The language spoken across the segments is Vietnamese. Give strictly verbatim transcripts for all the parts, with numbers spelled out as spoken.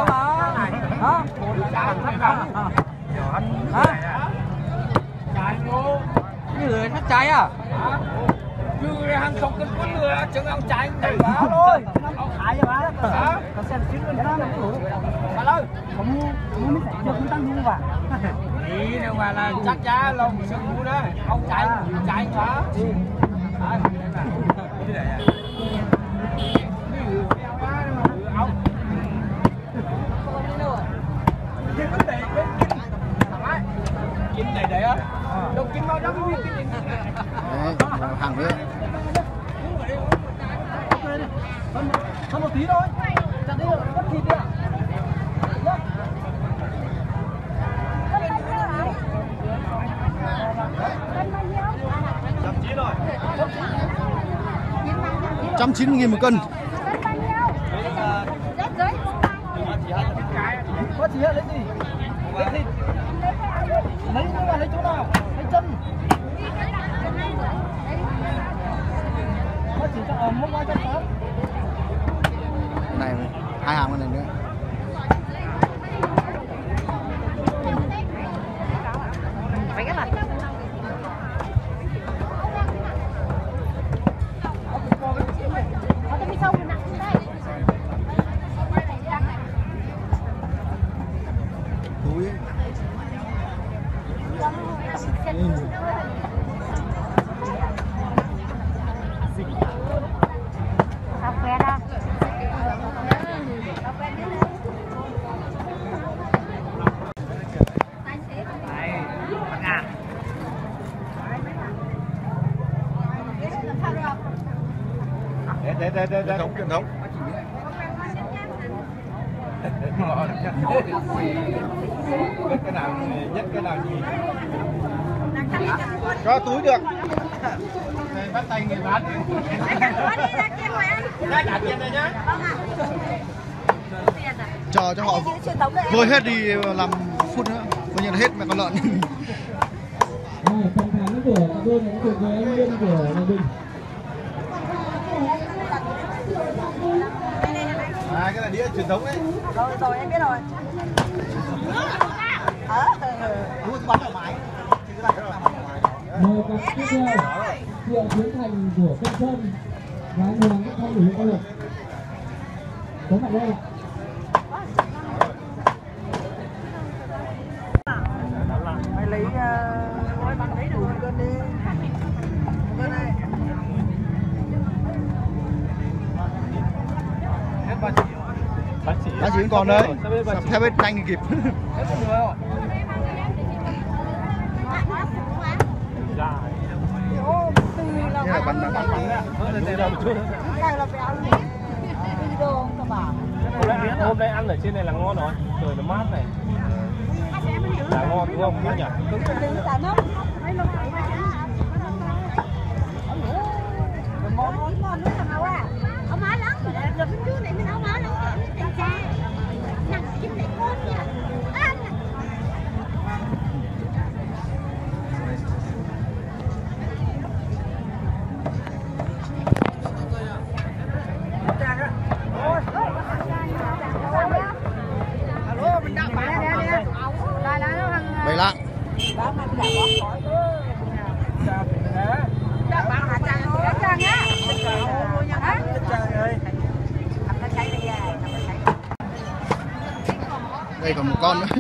mà. Hả? Hả? Trái luôn. Như người nó trái à? Như hàng chục cái con người chẳng ông trái Đẩy vào thôi. Ông khải cho bác. hả? Còn xem chuyến bên đó nó đủ. Bà ơi. Không không biết được chúng ta mua vào. Đi nếu mà là chắc chắn lòng sự mua đấy. Ông trái trái quá. Đấy. Đi đây à. Kín này đấy á. Đâu kín bao đó mới biết cái gì. Đấy, hàng nữa. Hơn một tí thôi. Chẳng đi được bất thịt đi ạ. một trăm chín mươi nghìn một cân. Có chỉ lấy gì? Lấy thịt. Lấy nhưng mà lấy chỗ nào? Lấy chân. Có chỉ cho ẩm không qua chân đó. Này hai hàng con này nữa. Phải cái này. Túi. Cà phê đó. Để để để để thống truyền thống. Biết cái nào nhất cái nào gì. Cho túi được. Này bắt tay người bán. Ra trả tiền này nhá. Chờ cho họ vơi hết đi làm phút nữa. Coi như là hết mẹ con lợn. Phần thắng của cặp đôi này thuộc về anh Liên của Làng Bình. À, cái là đĩa truyền thống đấy. Rồi rồi em biết rồi. Ờ. Mua bán thoải mái. Mời cặp tiếp theo Triệu Tiến Thành của Công Sơn và anh Hoàng Đức Thanh của huyện Cao Lộc có mặt đây. Mày lấy gói bánh đấy đủ cân đi. Cân này. Hết ba chỉ. Ba chỉ. Ba chỉ còn đấy. Theo bên nhanh thì kịp. Hết một người rồi. Như là bắn bắn bắn bắn. Hơn là một chút. Cái là phải ăn đi. Đi đâu các bà. Hôm nay ăn ở trên này là ngon rồi. Trời nó mát này. Là ngon đúng không? Biết nhỉ? Đúng rồi, tính là nó. Món ngon nữa là à. Ông má lắm, rồi bên trước này mình ông má lắm, anh cha. Nặng chín lại con nha. Ăn. Alo, mình đang bán nè nè. Đây đó nó Bảy lạng. Bán mà cái này có đã bán hả chàng hả chàng á. Hả? Đây còn một con nữa.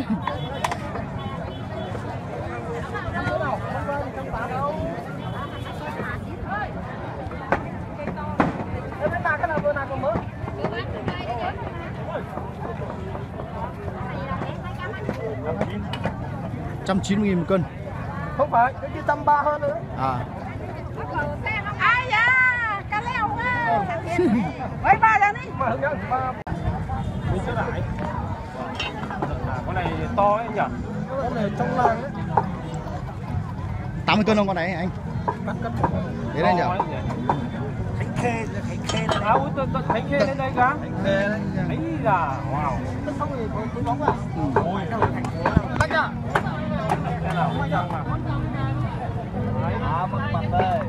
một trăm chín mươi nghìn một cân. không phải, cái kia trăm ba hơn nữa. À. Ai da, cá leo á. Mấy ba ra đi. Mà hướng dẫn ba. Đi chỗ lại. Con này to ấy nhỉ? Con này trong làng đấy. tám mươi cân không con này anh? Cắt cắt. Thế đây nhỉ? Khánh Khê, Khánh Khê À, ui, tôi tôi thấy khê lên đây cả. Khánh Khê đấy. Ấy là, wow. Xong rồi có túi bóng à? Ôi, Thành phố. Cách à? cái nào cũng chẳng mà. À, bằng bằng đây.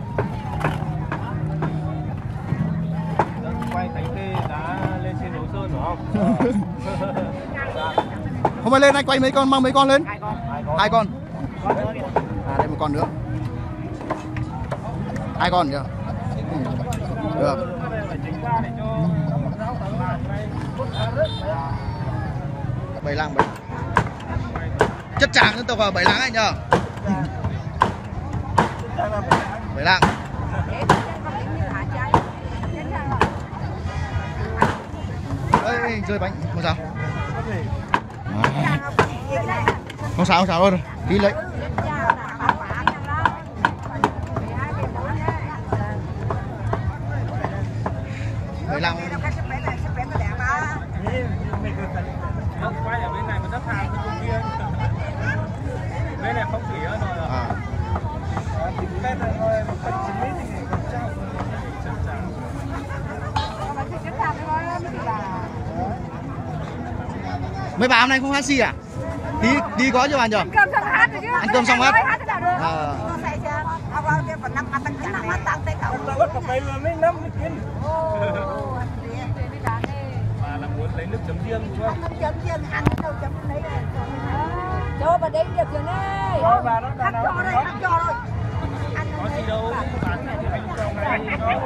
Quay Khánh Khê đã lên trên Đồ Sơn đúng không? Không phải lên anh quay mấy con, mang mấy con lên. Hai con. Hai con. Con nữa kìa. À đây một con nữa. Hai con kìa. Được. Bảy lạng bảy. Chất tràng dân tộc là bảy lạng anh nhờ. Bảy lạng. Ê, rơi bánh không sao. À. Không sao không sao luôn. Đi lấy. Bảy lạng. Không quay ở bên này mà đất hàng bên kia. Bên này không khí rồi. À. Bên này rồi phần chín mươi thì còn trao. Mấy bà hôm nay không hát gì à? Đi đi có chưa bà nhỉ? Ăn cơm xong hát rồi chứ. Ăn cơm xong hát. Hát thế nào được? À. Bắt cặp mấy mấy năm mới kiến. Bà là muốn lấy nước chấm riêng đúng không? Nước chấm riêng ăn đâu chấm lấy này. Cho bà đấy được rồi đấy. Cho bà nó Hát cho đây, hát cho rồi. Có gì đâu, bán này thì anh cho ngay đó.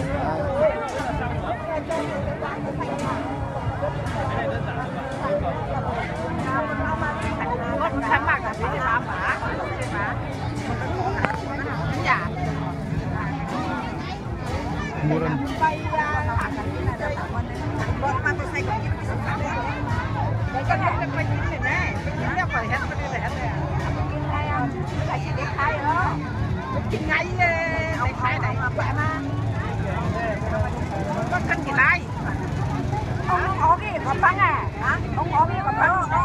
Thắm mặt là cái gì mà phá. Dạ. Mua đơn. Bay ra thẳng cái này là con đấy. Con mang cái xanh cái gì cái gì đấy. Đấy cái này là quay chín này đấy. Nó phải hết cái này hết rồi. Kinh hay không? Cái gì đấy hay đó. Kinh ngay đấy khai này mà khỏe mà. Con thân gì lai? Ông có cái quả băng à? Hả? Ông có cái quả băng.